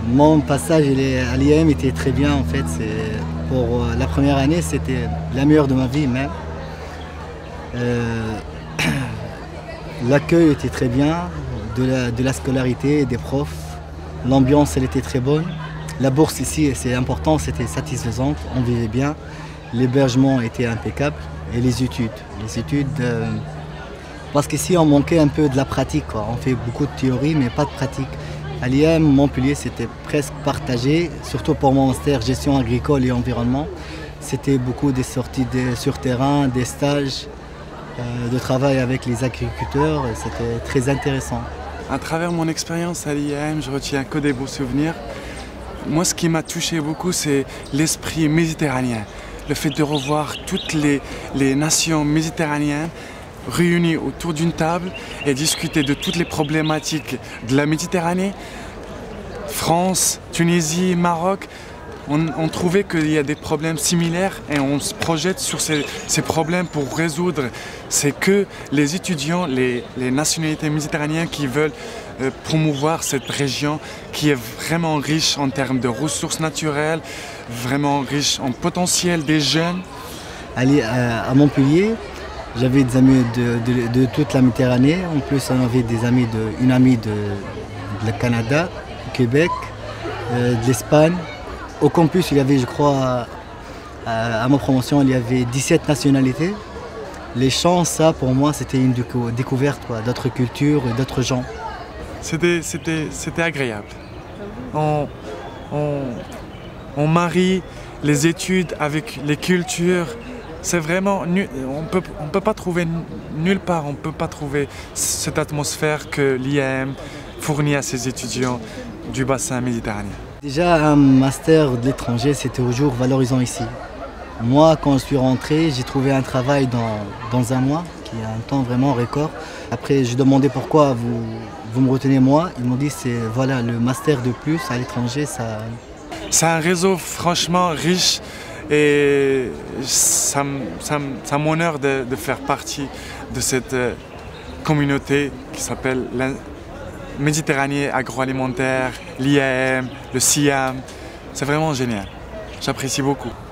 Mon passage à l'IAM était très bien en fait. Pour la première année, c'était la meilleure de ma vie même. Euh, L'accueil était très bien, de la scolarité, des profs. L'ambiance, elle était très bonne. La bourse ici, c'est important, c'était satisfaisante, on vivait bien. L'hébergement était impeccable. Et les études. Parce qu'ici, on manquait un peu de la pratique, quoi. On fait beaucoup de théorie, mais pas de pratique. À l'IAM, Montpellier, c'était presque partagé, surtout pour mon master gestion agricole et environnement. C'était beaucoup des sorties sur terrain, des stages, de travail avec les agriculteurs. C'était très intéressant. À travers mon expérience à l'IAM, je retiens que des beaux souvenirs. Moi, ce qui m'a touché beaucoup, c'est l'esprit méditerranéen. Le fait de revoir toutes les nations méditerranéennes réunies autour d'une table et discuter de toutes les problématiques de la Méditerranée. France, Tunisie, Maroc, on trouvait qu'il y a des problèmes similaires et on se projette sur ces problèmes pour résoudre. C'est que les étudiants, les nationalités méditerranéennes qui veulent promouvoir cette région qui est vraiment riche en termes de ressources naturelles, vraiment riche en potentiel des jeunes. À Montpellier, j'avais des amis de toute la Méditerranée. En plus, on avait une amie de Canada, du Québec, de l'Espagne. Au campus, il y avait, je crois, à ma promotion, il y avait 17 nationalités. Les champs, ça, pour moi, c'était une découverte d'autres cultures et d'autres gens. C'était agréable. On marie les études avec les cultures. C'est vraiment, on peut pas trouver nulle part, on peut pas trouver cette atmosphère que l'IAM fournit à ses étudiants du bassin méditerranéen. Déjà, un master de l'étranger, c'était toujours valorisant ici. Moi, quand je suis rentré, j'ai trouvé un travail dans un mois, qui est un temps vraiment record. Après, je demandais pourquoi vous me retenez moi. Ils m'ont dit c'est voilà le master de plus à l'étranger, ça. C'est un réseau franchement riche et ça m'honore de faire partie de cette communauté qui s'appelle la Méditerranée agroalimentaire, l'IAM, le SIAM. C'est vraiment génial. J'apprécie beaucoup.